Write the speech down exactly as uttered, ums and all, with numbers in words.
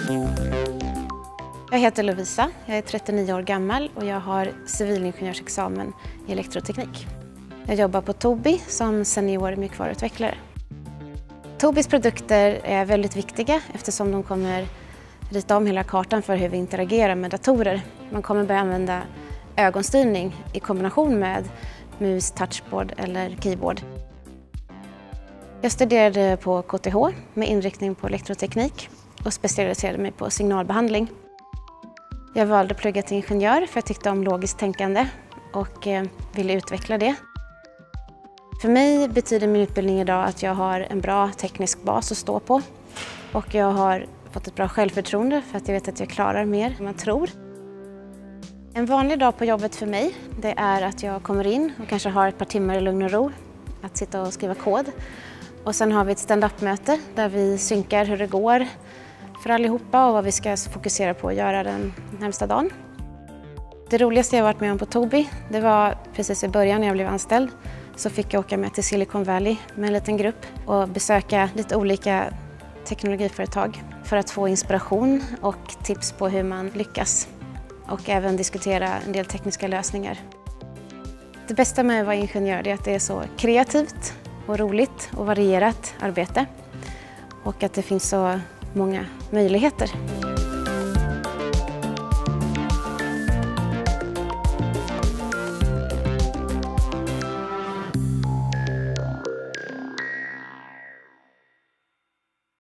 Jag heter Lovisa, jag är trettionio år gammal och jag har civilingenjörsexamen i elektroteknik. Jag jobbar på Tobii som senior mjukvaruutvecklare. Tobiis produkter är väldigt viktiga eftersom de kommer rita om hela kartan för hur vi interagerar med datorer. Man kommer börja använda ögonstyrning i kombination med mus, touchboard eller keyboard. Jag studerade på K T H med inriktning på elektroteknik och specialiserade mig på signalbehandling. Jag valde att plugga till ingenjör för jag tyckte om logiskt tänkande och ville utveckla det. För mig betyder min utbildning idag att jag har en bra teknisk bas att stå på och jag har fått ett bra självförtroende för att jag vet att jag klarar mer än man tror. En vanlig dag på jobbet för mig, det är att jag kommer in och kanske har ett par timmar i lugn och ro att sitta och skriva kod. Och sen har vi ett stand-up-möte där vi synkar hur det går för allihopa och vad vi ska fokusera på att göra den närmsta dagen. Det roligaste jag varit med om på Tobii, det var precis i början när jag blev anställd. Så fick jag åka med till Silicon Valley med en liten grupp och besöka lite olika teknologiföretag för att få inspiration och tips på hur man lyckas och även diskutera en del tekniska lösningar. Det bästa med att vara ingenjör är att det är så kreativt och roligt och varierat arbete och att det finns så många möjligheter.